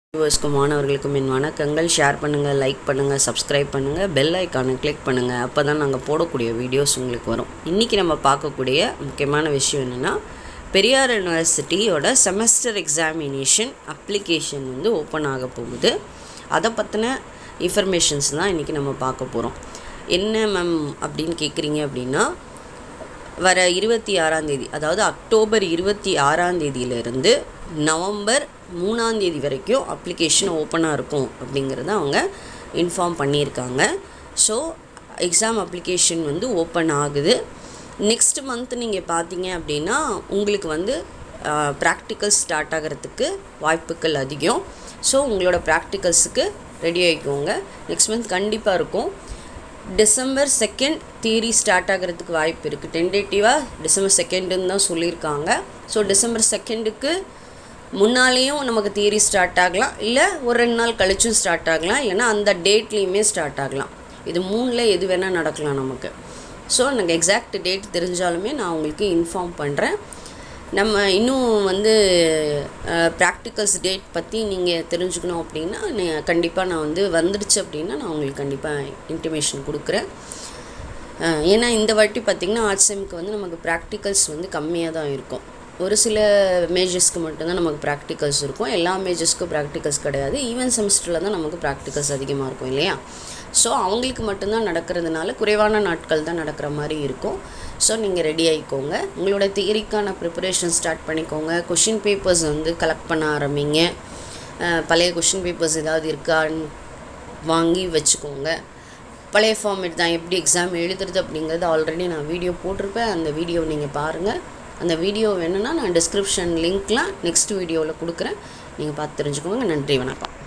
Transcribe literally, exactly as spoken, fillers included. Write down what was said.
வியூவர்ஸ்க்கும் மாணவர்களுக்கும் என் வணக்கங்கள். ஷேர் பண்ணுங்கள், லைக் பண்ணுங்கள், சப்ஸ்கிரைப் பண்ணுங்கள், பெல் ஐக்கானை கிளிக் பண்ணுங்கள். அப்போ தான் நாங்கள் போடக்கூடிய வீடியோஸ் உங்களுக்கு வரும். இன்றைக்கி நம்ம பார்க்கக்கூடிய முக்கியமான விஷயம் என்னென்னா, பெரியார் யூனிவர்சிட்டியோட செமஸ்டர் எக்ஸாமினேஷன் அப்ளிகேஷன் வந்து ஓப்பன் ஆக போகுது. அதை பற்றின இன்ஃபர்மேஷன்ஸ் தான் இன்றைக்கி நம்ம பார்க்க போகிறோம். என்ன மேம் அப்படின்னு கேட்குறீங்க அப்படின்னா, வர இருபத்தி ஆறாம் தேதி அதாவது அக்டோபர் இருபத்தி ஆறாம் தேதியிலிருந்து நவம்பர் மூணாம் தேதி வரைக்கும் அப்ளிகேஷன் ஓப்பனாக இருக்கும் அப்படிங்கிறத அவங்க இன்ஃபார்ம் பண்ணியிருக்காங்க. ஸோ எக்ஸாம் அப்ளிகேஷன் வந்து ஓப்பன் ஆகுது. நெக்ஸ்ட் மந்த் நீங்கள் பார்த்தீங்க அப்படின்னா உங்களுக்கு வந்து ப்ராக்டிக்கல்ஸ் ஸ்டார்ட் ஆகிறதுக்கு வாய்ப்புகள் அதிகம். ஸோ உங்களோட ப்ராக்டிக்கல்ஸுக்கு ரெடி ஆகிக்கோங்க. நெக்ஸ்ட் மந்த் கண்டிப்பாக இருக்கும். டிசம்பர் செகண்ட் தியரி ஸ்டார்ட் ஆகிறதுக்கு வாய்ப்பு இருக்குது. டென்டேட்டிவாக டிசம்பர் செகண்டுன்னு தான் சொல்லியிருக்காங்க. ஸோ டிசம்பர் செகண்டுக்கு முன்னாலேயும் நமக்கு தியரி ஸ்டார்ட் ஆகலாம், இல்லை ஒரு ரெண்டு நாள் கழிச்சும் ஸ்டார்ட் ஆகலாம், இல்லைனா அந்த டேட்லேயுமே ஸ்டார்ட் ஆகலாம். இது மூணில் எது வேணால் நடக்கலாம் நமக்கு. ஸோ எனக்கு எக்ஸாக்ட் டேட் தெரிஞ்சாலுமே நான் உங்களுக்கு இன்ஃபார்ம் பண்ணுறேன். நம்ம இன்னும் வந்து ப்ராக்டிக்கல்ஸ் டேட் பற்றி நீங்கள் தெரிஞ்சுக்கணும் அப்படின்னா கண்டிப்பாக நான் வந்து வந்துடுச்சு அப்படின்னா நான் உங்களுக்கு கண்டிப்பாக இன்டிமேஷன் கொடுக்குறேன். ஏன்னா இந்த வாட்டி பார்த்திங்கன்னா ஆர்ட்ஸ் செம்க்கு வந்து நமக்கு ப்ராக்டிக்கல்ஸ் வந்து கம்மியாக தான் இருக்கும். ஒரு சில மேஜர்ஸ்க்கு மட்டும்தான் நமக்கு ப்ராக்டிக்கல்ஸ் இருக்கும். எல்லா மேஜர்ஸ்க்கும் ப்ராக்டிக்கல்ஸ் கிடையாது. ஈவன் செமஸ்டரில் தான் நமக்கு ப்ராக்டிக்கல்ஸ் அதிகமாக இருக்கும் இல்லையா? ஸோ அவங்களுக்கு மட்டும்தான் நடக்கிறதுனால குறைவான நாட்கள் தான் நடக்கிற மாதிரி இருக்கும். ஸோ நீங்கள் ரெடி ஆகிக்கோங்க. உங்களோட தியரிக்கான ப்ரிப்பரேஷன் ஸ்டார்ட் பண்ணிக்கோங்க. கொஷின் பேப்பர்ஸ் வந்து கலெக்ட் பண்ண ஆரம்பிங்க. பழைய கொஷின் பேப்பர்ஸ் ஏதாவது இருக்கான்னு வாங்கி வச்சுக்கோங்க. பழைய ஃபார்மேட் தான் எப்படி எக்ஸாம் எழுதுறது அப்படிங்கிறது ஆல்ரெடி நான் வீடியோ போட்டிருப்பேன். அந்த வீடியோ நீங்கள் பாருங்கள். அந்த வீடியோ வேணும்னா நான் டிஸ்கிரிப்ஷன் லிங்க்லாம் நெக்ஸ்ட் வீடியோவில் கொடுக்குறேன். நீங்கள் பார்த்து தெரிஞ்சுக்கோங்க. நன்றி, வணக்கம்.